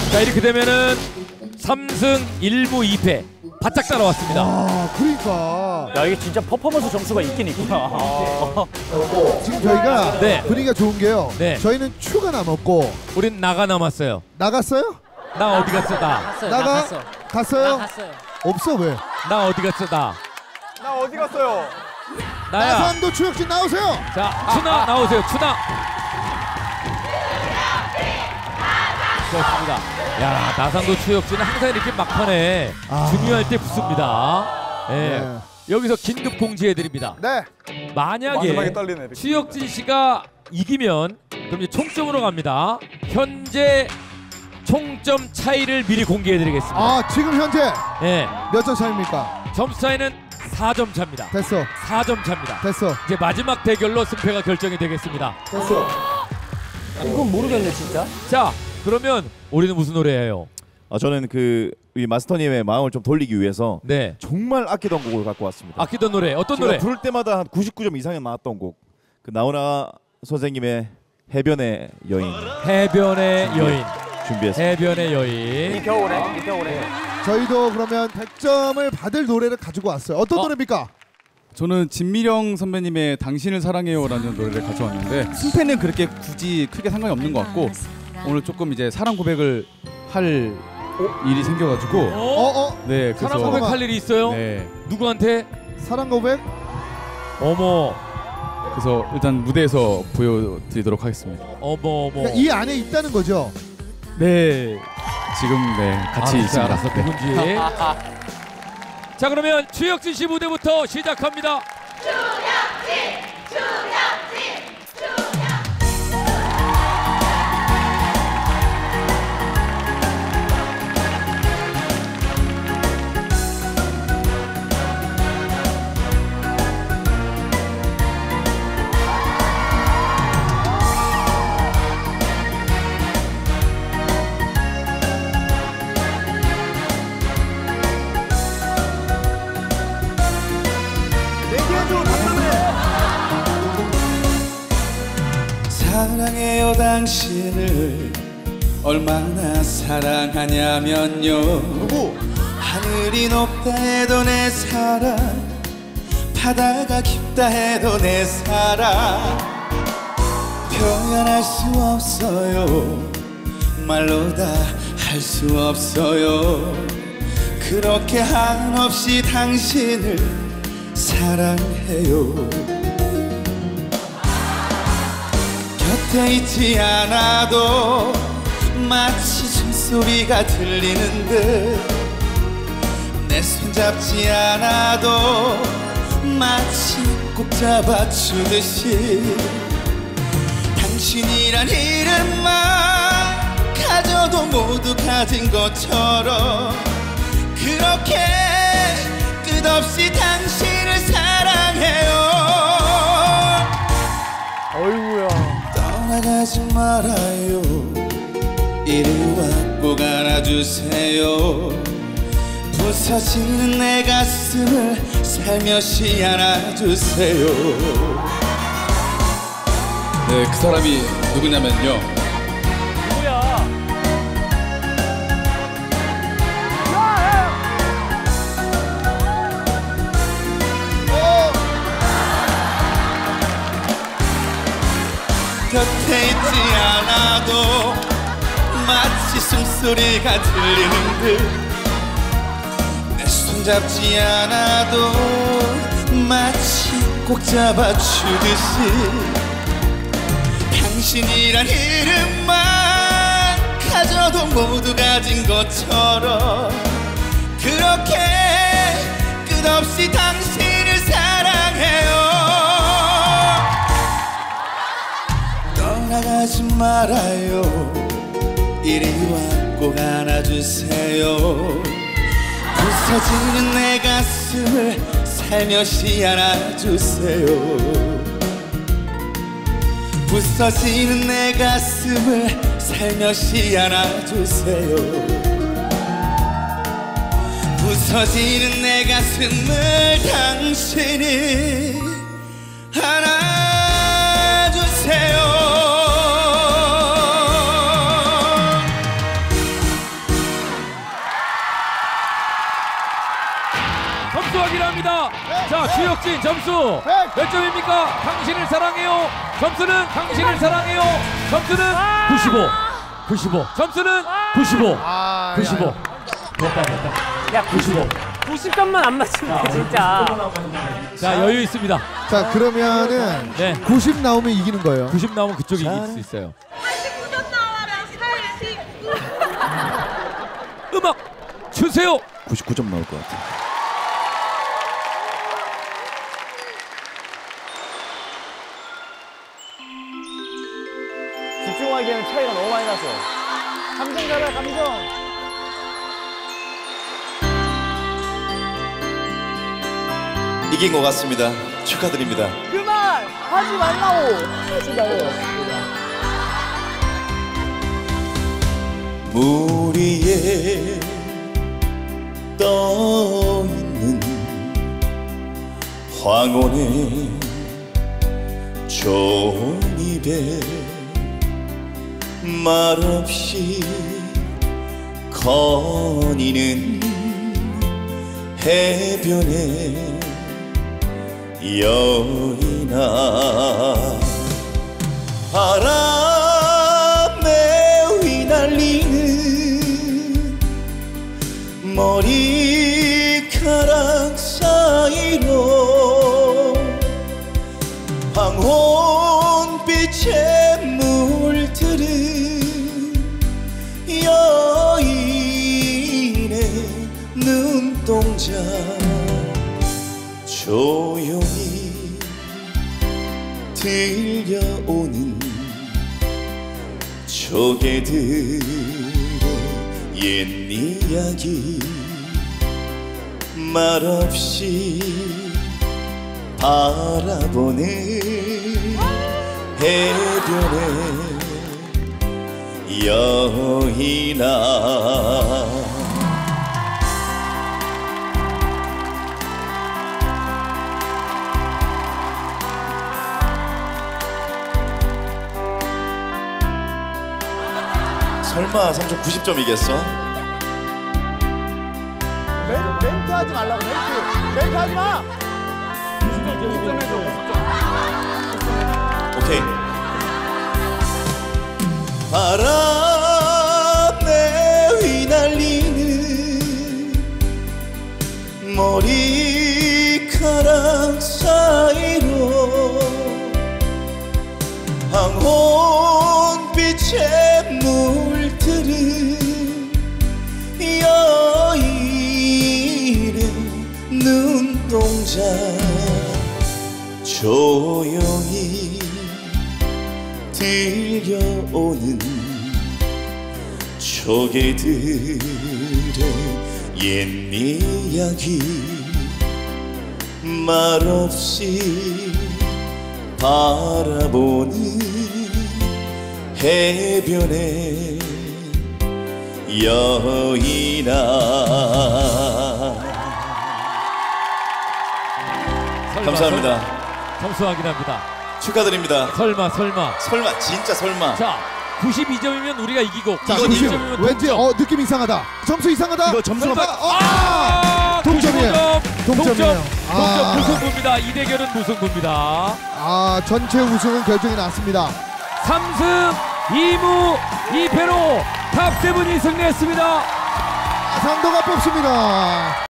자, 이렇게 되면은 3승 1무 2패 바짝 따라왔습니다. 아, 그러니까. 야, 이게 진짜 퍼포먼스 점수가 있긴 있구나. 지금 저희가 네. 분위기가 좋은 게요. 네. 저희는 추가 남았고 우린 나가 남았어요. 나갔어요? 나 어디 갔어? 나 갔어요? 없어 왜? 나 어디 갔어? 나 어디 갔어요? 나야. 나산도 추혁진 나오세요. 자, 추나 나오세요. 추나. 좋습니다. 야, 나상도 추혁진은 항상 이렇게 막판에 중요할 때 붙습니다. 예. 네. 여기서 긴급 공지해 드립니다. 네. 만약에 떨리네. 추혁진 씨가 이기면 그럼 이제 총점으로 갑니다. 현재 총점 차이를 미리 공개해 드리겠습니다. 아, 지금 현재 예. 몇 점 차입니까? 점수 차이는 4점 차입니다. 됐어. 4점 차입니다. 됐어. 이제 마지막 대결로 승패가 결정이 되겠습니다. 됐어. 이건 모르겠네 진짜. 자, 그러면 우리는 무슨 노래예요? 저는 우리 마스터님의 마음을 좀 돌리기 위해서 네. 정말 아끼던 곡을 갖고 왔습니다. 아끼던 노래 어떤 제가 노래? 부를 때마다 한 99점 이상이 나왔던 곡. 나훈아 선생님의 해변의 여인. 해변의 여인. 준비했습니다. 해변의 여인. 이 겨울에. 저희도 그러면 100점을 받을 노래를 가지고 왔어요. 어떤 노래입니까? 저는 진미령 선배님의 당신을 사랑해요라는 노래를 가져왔는데 승패는 그렇게 굳이 크게 상관이 없는 것 같고 오늘 조금 이제 사랑 고백을 할 일이 생겨가지고 네, 그래서 사랑 고백할 일이 있어요? 네. 누구한테? 사랑 고백? 어머. 그래서 일단 무대에서 보여드리도록 하겠습니다. 어머. 그러니까 이 안에 있다는 거죠? 네, 지금 같이 있습니다. 알았어. 네. 누군지. 자, 그러면 추혁진 씨 무대부터 시작합니다. 사랑해요 당신을 얼마나 사랑하냐면요. 누구? 하늘이 높다 해도 내 사랑, 바다가 깊다 해도 내 사랑 표현할 수 없어요. 말로 다 할 수 없어요. 그렇게 한없이 당신을 사랑해요. 곁에 있지 않아도 마치 숨소리가 들리는 듯 내 손 잡지 않아도 마치 꼭 잡아주듯이 당신이란 이름만 가져도 모두 가진 것처럼 그렇게 끝없이 당신을 사랑해요. 어이구야. 떠나가지 말아요. 이리 와 꼭 안아주세요. 부서지는 내 가슴을 살며시 안아주세요. 네, 그 사람이 누구냐면요. 누구야? 곁에 있지 않아도 마치 숨소리가 들리는 듯 내 손 잡지 않아도 마치 꼭 잡아주듯이 당신이란 이름만 가져도 모두 가진 것처럼 그렇게 끝없이 당신을 사랑해요. 떠나가지 말아요. 이리 와 꼭 안아주세요. 부서지는 내 가슴을 살며시 안아주세요. 부서지는 내 가슴을 살며시 안아주세요. 부서지는 내 가슴을 당신이 안아주세요. 자, 주혁진 점수 몇 점입니까? 당신을 사랑해요. 점수는 당신을 사랑해요. 점수는 95. 점수는 95. 95. 됐다. 야, 95. 90점만 안 맞추면 돼, 진짜. 자, 여유 있습니다. 자, 그러면은 네. 90 나오면 이기는 거예요. 90 나오면 그쪽이 이길 수 있어요. 89점 나와라. 89. 음악 주세요. 99점 나올 것 같아. 집중하기에는 차이가 너무 많이 났어. 감정 잡아, 감정. 이긴 것 같습니다. 축하드립니다. 그만! 하지 말라고! 하지 말고. 물 위에 떠있는 황혼의 종이배 말없이 거니는 해변에 여인아 바람에 휘날리는 머리카락 사이로 황혼빛에 물들은 여인의 눈동자 조용히 들려오는 조개들의 옛 이야기 말없이 바라보는 해변의 여인아 설마 삼촌 90점이겠어? 멘트 하지 말라고, 멘트 하지 마! 오케이. 바람에 휘날리는 머리카락 사이로 황혼빛에 물들은 여인의 눈동자 조용히 들려오는 조개들의 옛 이야기 말없이 바라보는 해변의 여인아 감사합니다. 점수 확인합니다. 축하드립니다. 설마. 설마 진짜 설마. 자, 92점이면 우리가 이기고 자, 92 90. 점이면 왠지 동점. 느낌 이상하다. 점수 이상하다. 이거 점수가 설마. 동점이에요. 동점이에요. 동점 무승부입니다. 이 대결은 무승부입니다. 전체 우승은 결정이 났습니다. 3승 2무 2패로 탑7이 승리했습니다. 상도가 뽑습니다.